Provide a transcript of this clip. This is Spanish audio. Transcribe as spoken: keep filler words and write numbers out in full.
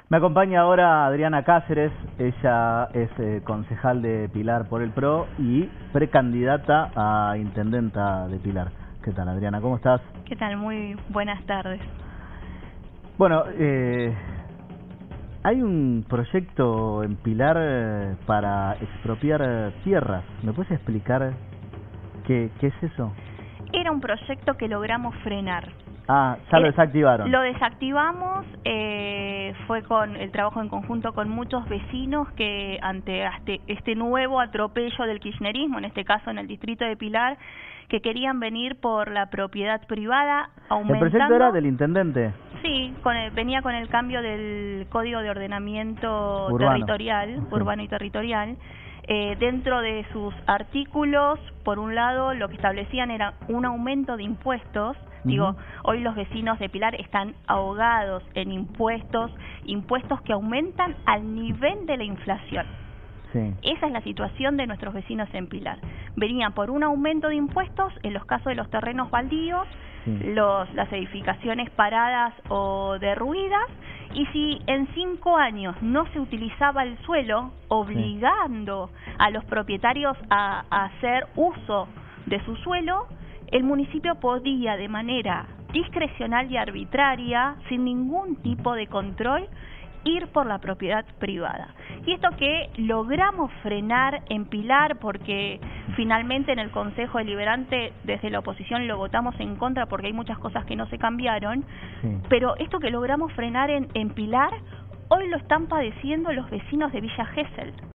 Me acompaña ahora Adriana Cáceres, ella es eh, concejal de Pilar por el P R O y precandidata a intendenta de Pilar. ¿Qué tal, Adriana? ¿Cómo estás? ¿Qué tal? Muy buenas tardes. Bueno, eh, hay un proyecto en Pilar eh, para expropiar eh, tierras. ¿Me puedes explicar qué, qué es eso? Era un proyecto que logramos frenar. Ah, ya lo Eh, desactivaron. Lo desactivamos, eh, fue con el trabajo en conjunto con muchos vecinos que ante este, este nuevo atropello del kirchnerismo, en este caso en el distrito de Pilar, que querían venir por la propiedad privada, aumentando... ¿El proyecto era del intendente? Sí, con el, venía con el cambio del Código de Ordenamiento Urbano. Territorial, Sí. urbano y territorial. Eh, dentro de sus artículos, por un lado, lo que establecían era un aumento de impuestos. Uh-huh. Digo, hoy los vecinos de Pilar están ahogados en impuestos, impuestos que aumentan al nivel de la inflación. Sí. Esa es la situación de nuestros vecinos en Pilar. Venían por un aumento de impuestos en los casos de los terrenos baldíos, sí. los, las edificaciones paradas o derruidas, y si en cinco años no se utilizaba el suelo, obligando sí. a los propietarios a, a hacer uso de su suelo, el municipio podía de manera discrecional y arbitraria, sin ningún tipo de control, ir por la propiedad privada. Y esto que logramos frenar en Pilar, porque finalmente en el Consejo Deliberante desde la oposición lo votamos en contra porque hay muchas cosas que no se cambiaron, sí. pero esto que logramos frenar en, en Pilar, hoy lo están padeciendo los vecinos de Villa Gesell.